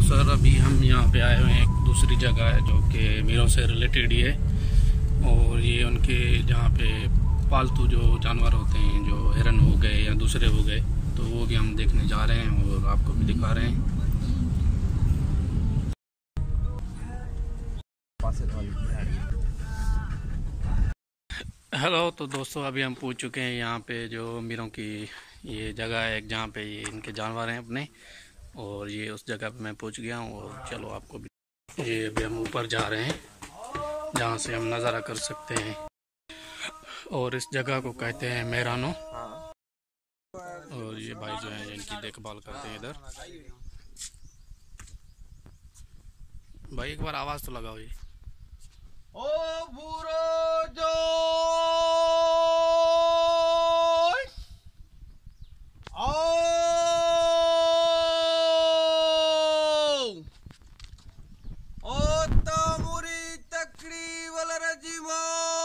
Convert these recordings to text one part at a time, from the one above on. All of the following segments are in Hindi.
सर अभी हम यहाँ पे आए हुए हैं, एक दूसरी जगह है जो कि मीरों से रिलेटेड ही है। और ये उनके जहाँ पे पालतू जो जानवर होते हैं, जो हिरन हो गए या दूसरे हो गए, तो वो भी हम देखने जा रहे हैं और आपको भी दिखा रहे हैं। हेलो, तो दोस्तों अभी हम पहुँच चुके हैं यहाँ पे जो मीरों की ये जगह है, जहाँ पे ये इनके जानवर हैं अपने। और ये उस जगह पे मैं पहुँच गया हूँ और चलो आपको भी, ये अभी हम ऊपर जा रहे हैं जहाँ से हम नज़ारा कर सकते हैं। और इस जगह को कहते हैं मेहरानो। और ये भाई जो है इनकी देखभाल करते हैं इधर। भाई एक बार आवाज़ तो लगाओ। ये ओ बुरो जो ओ तमुरी तकरी वल रजीमो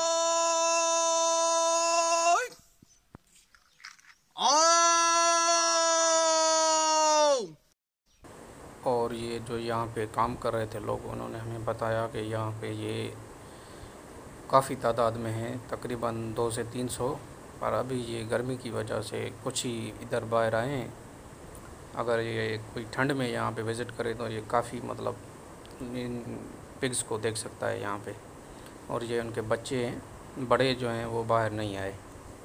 और ये जो यहाँ पे काम कर रहे थे लोग, उन्होंने हमें बताया कि यहाँ पे ये काफ़ी तादाद में हैं, तकरीबन 200 से 300। पर अभी ये गर्मी की वजह से कुछ ही इधर बाहर आए हैं। अगर ये कोई ठंड में यहाँ पे विज़िट करे तो ये काफ़ी मतलब इन पिग्स को देख सकता है यहाँ पे। और ये उनके बच्चे हैं, बड़े जो हैं वो बाहर नहीं आए।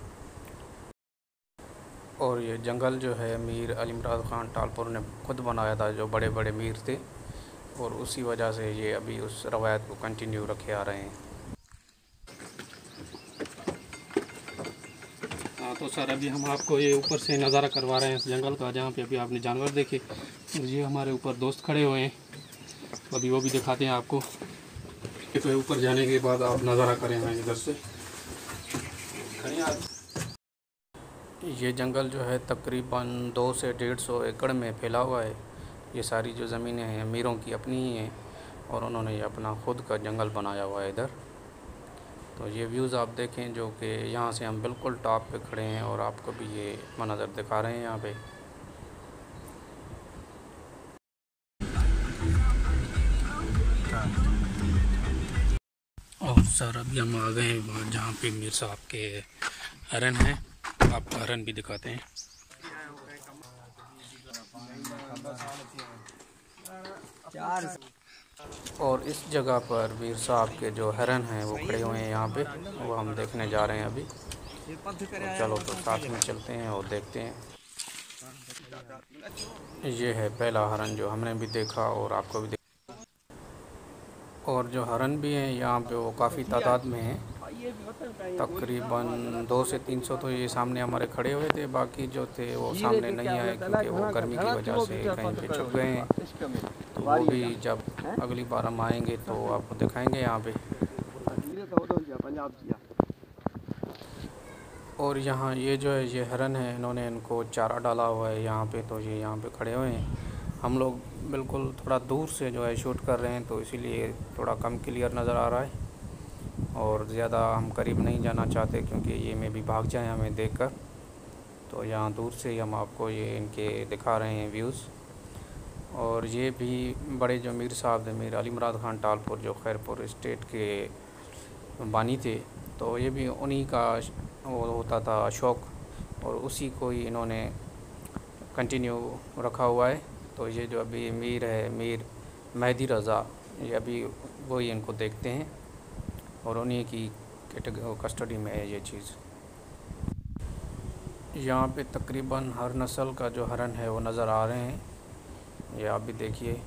और ये जंगल जो है मीर अली मुराद ख़ान टालपुर ने खुद बनाया था, जो बड़े बड़े मीर थे, और उसी वजह से ये अभी उस रवायत को कंटिन्यू रखे आ रहे हैं। हाँ तो सर अभी हम आपको ये ऊपर से नज़ारा करवा रहे हैं इस जंगल का, जहाँ पे अभी आपने जानवर देखे। और ये हमारे ऊपर दोस्त खड़े हुए हैं, तो अभी वो भी दिखाते हैं आपको। तो ऊपर जाने के बाद आप नज़ारा करें हैं इधर से। ये जंगल जो है तकरीबन 200 से 150 एकड़ में फैला हुआ है। ये सारी जो ज़मीनें हैं अमीरों की अपनी ही हैं, और उन्होंने ये अपना ख़ुद का जंगल बनाया हुआ है इधर। तो ये व्यूज़ आप देखें, जो कि यहाँ से हम बिल्कुल टॉप पे खड़े हैं और आपको भी ये मंज़र दिखा रहे हैं यहाँ पे। और सर अभी हम आ गए हैं जहाँ पे मीर साहब के हरन हैं, आपको हरन भी दिखाते हैं। और इस जगह पर मीर साहब के जो हरन हैं वो खड़े हुए हैं यहाँ पे, वो हम देखने जा रहे हैं अभी। तो चलो तो साथ में चलते हैं और देखते हैं। ये है पहला हरन जो हमने भी देखा और आपको भी देखा। और जो हरन भी हैं यहाँ पे वो काफ़ी तादाद में हैं, तकरीबन 200 से 300। तो ये सामने हमारे खड़े हुए थे, बाकी जो थे वो सामने नहीं आए क्योंकि वो गर्मी की वजह से कहीं पे छुप गए हैं। तो वो भी जब अगली बार हम आएंगे तो आपको दिखाएंगे यहाँ पे। और यहाँ ये जो है ये हरन है, इन्होंने इनको चारा डाला हुआ है यहाँ पे, तो ये यहाँ पे खड़े हुए हैं। हम लोग बिल्कुल थोड़ा दूर से जो है शूट कर रहे हैं, तो इसीलिए थोड़ा कम क्लियर नज़र आ रहा है। और ज़्यादा हम करीब नहीं जाना चाहते क्योंकि ये में भी भाग जाए हमें देखकर। तो यहाँ दूर से ही हम आपको ये इनके दिखा रहे हैं व्यूज़। और ये भी बड़े जो मीर साहब थे, मीर अली मुराद ख़ान टालपुर, जो खैरपुर स्टेट के बानी थे, तो ये भी उन्हीं का वो होता था शौक़, और उसी को ही इन्होंने कंटिन्यू रखा हुआ है। तो ये जो अभी मीर है, मीर मेहदी रज़ा, ये अभी वही इनको देखते हैं और उन्हीं की कस्टडी में है ये चीज़। यहाँ पे तकरीबन हर नस्ल का जो हरन है वो नज़र आ रहे हैं, ये आप भी देखिए।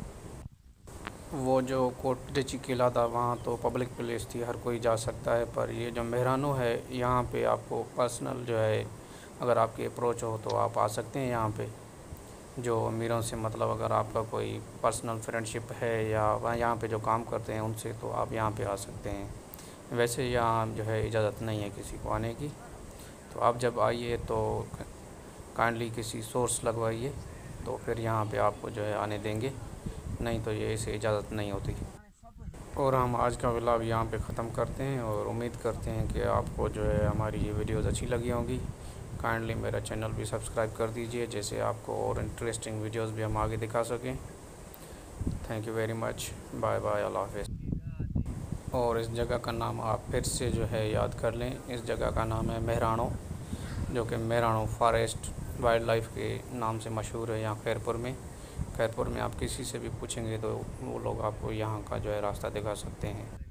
वो जो कोटची किला था वहाँ तो पब्लिक प्लेस थी, हर कोई जा सकता है। पर ये जो मेहरानो है यहाँ पे आपको पर्सनल जो है, अगर आपकी अप्रोच हो तो आप आ सकते हैं यहाँ पे। जो अमीरों से मतलब अगर आपका कोई पर्सनल फ्रेंडशिप है या वहाँ यहाँ पे जो काम करते हैं उनसे, तो आप यहाँ पे आ सकते हैं। वैसे यहाँ जो है इजाज़त नहीं है किसी को आने की। तो आप जब आइए तो काइंडली किसी सोर्स लगवाइए, तो फिर यहाँ पे आपको जो है आने देंगे, नहीं तो ये इसे इजाज़त नहीं होती। और हम आज का व्लॉग यहाँ पे ख़त्म करते हैं और उम्मीद करते हैं कि आपको जो है हमारी ये वीडियोज़ अच्छी लगी होंगी। काइंडली मेरा चैनल भी सब्सक्राइब कर दीजिए, जैसे आपको और इंटरेस्टिंग वीडियोज़ भी हम आगे दिखा सकें। Thank you very much. Bye bye, अल्लाह हाफ़िज़। और इस जगह का नाम आप फिर से जो है याद कर लें, इस जगह का नाम है मेहराणों, जो कि मेहराणों फॉरेस्ट वाइल्ड लाइफ के नाम से मशहूर है यहाँ खैरपुर में। खैरपुर में आप किसी से भी पूछेंगे तो वो लोग आपको यहाँ का जो है रास्ता दिखा सकते हैं।